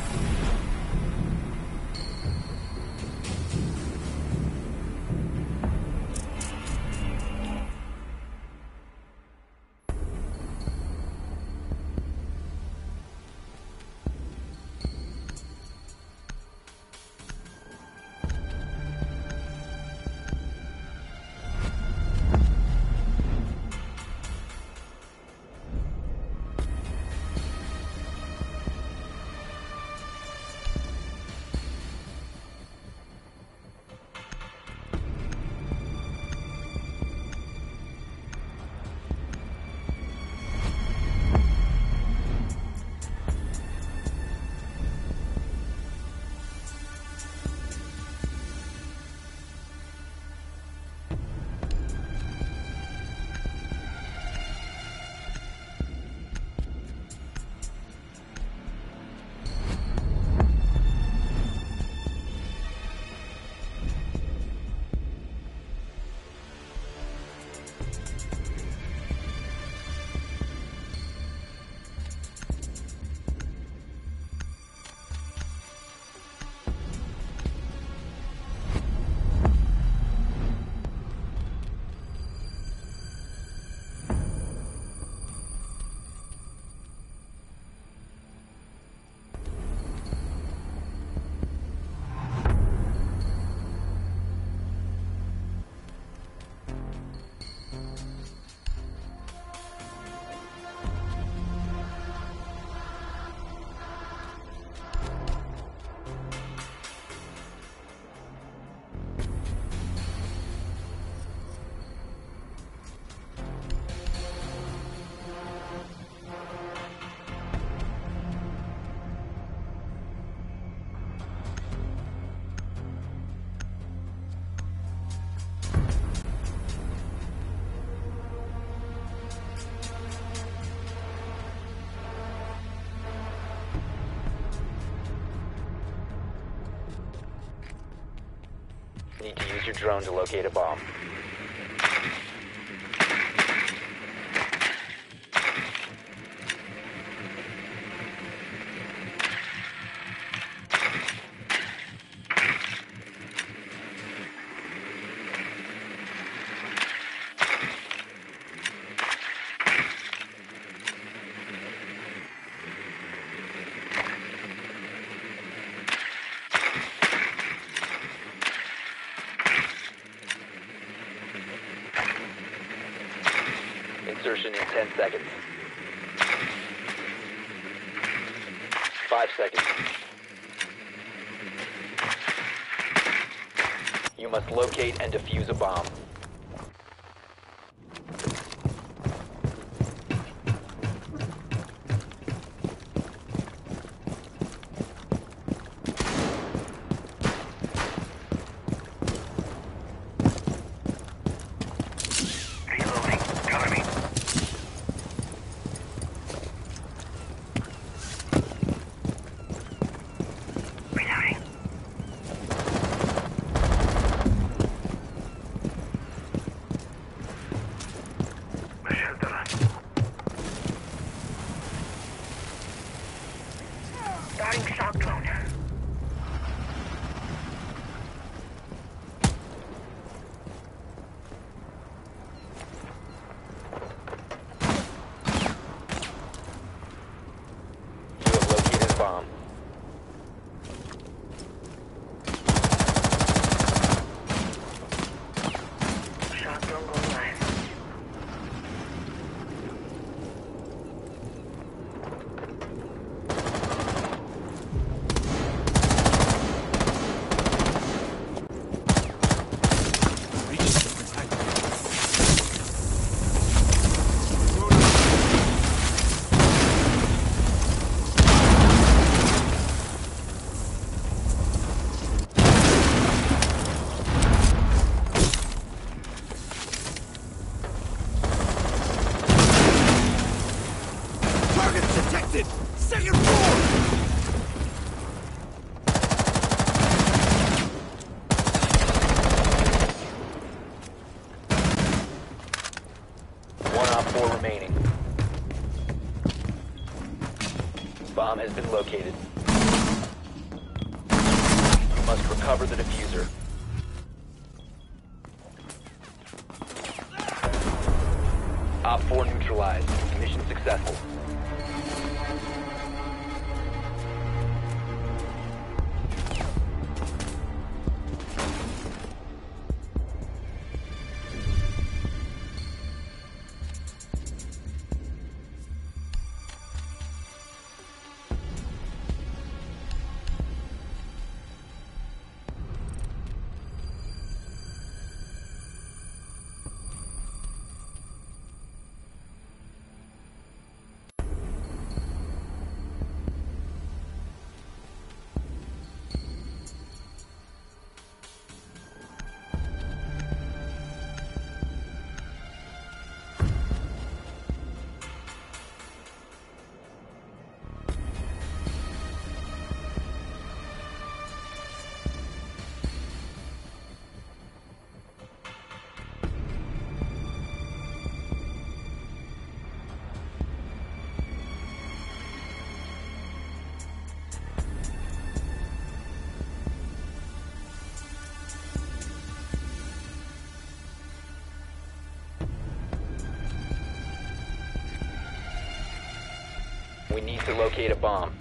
Need to use your drone to locate a bomb. Insertion in 10 seconds. 5 seconds. You must locate and defuse a bomb. Starting shock drone. You have located a bomb. Shock drone going live. Detected! Second floor! One op 4 remaining. Bomb has been located. must recover the diffuser. Op 4 neutralized. Mission successful. We need to locate a bomb.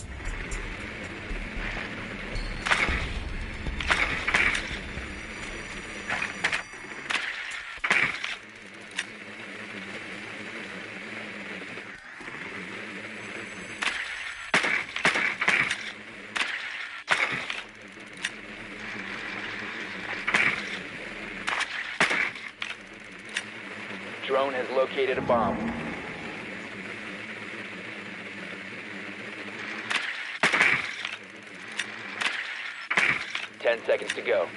Drone has located a bomb. Ten seconds to go.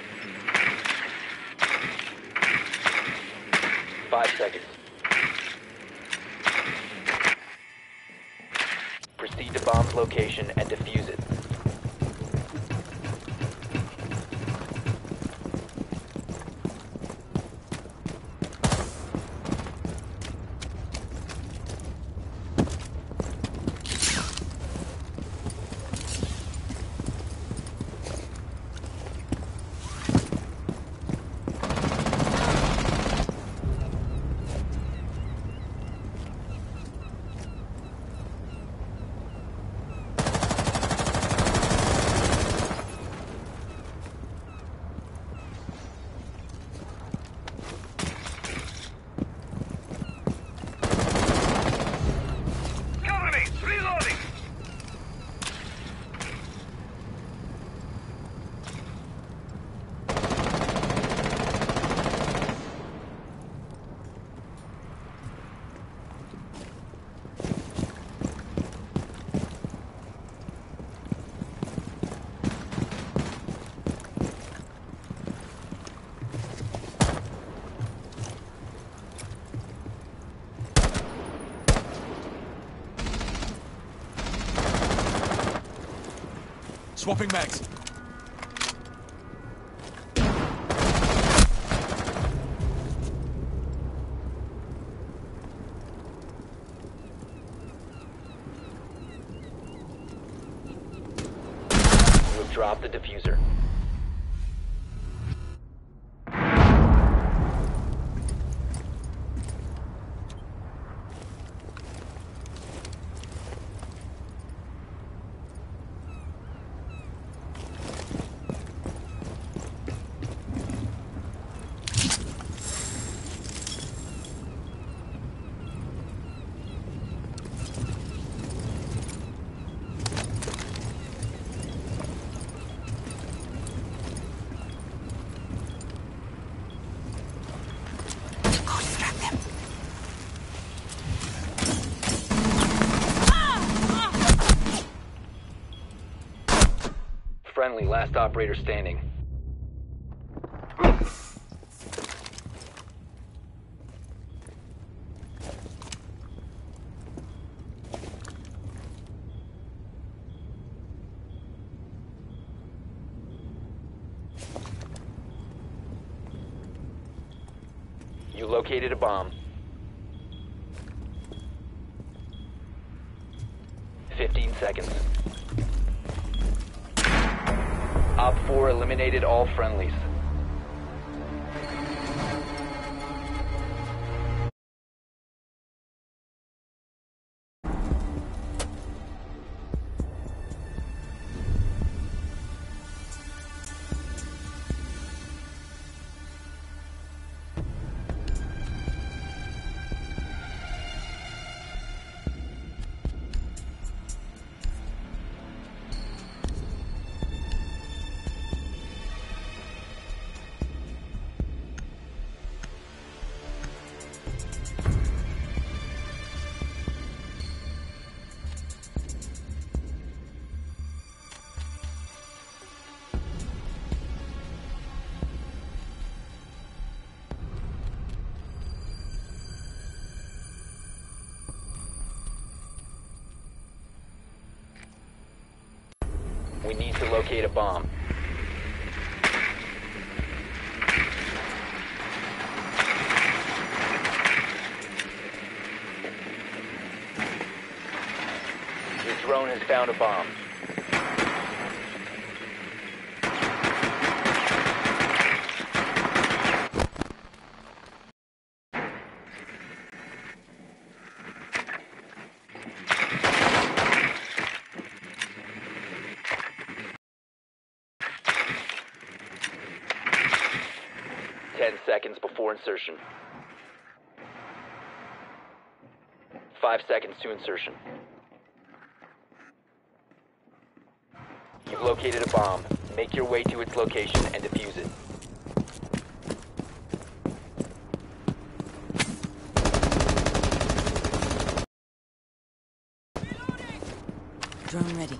5 seconds. Proceed to bomb's location and defuse it. Swapping mags. You have dropped the diffuser. Friendly, last operator standing. You located a bomb. 15 seconds. Op 4 4 eliminated all friendlies. We need to locate a bomb. Your drone has found a bomb. Seconds before insertion. 5 seconds to insertion. You've located a bomb. Make your way to its location and defuse it. Drone ready.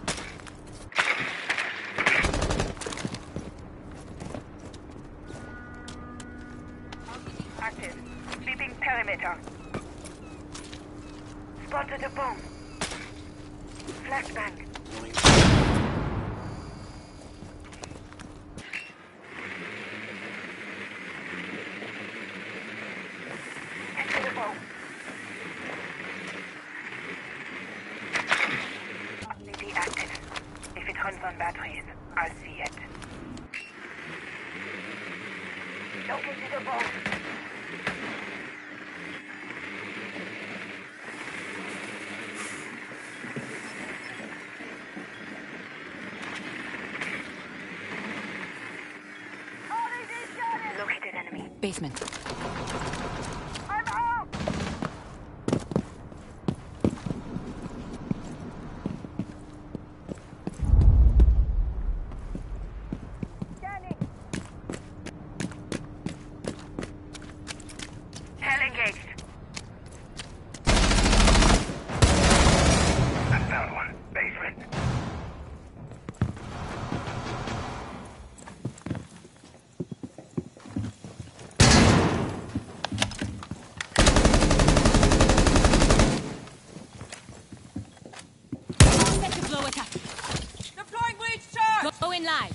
Active. Sweeping perimeter. Spotted a bomb. Flashbang. Enter the bomb. Be active. If it runs on batteries, I'll see it. Located a bomb. Located enemy. Basement. I'm out! Scanning. Hell engaged. I found one. Basement. Set to blow attack. Deploying breach charge! Go in live.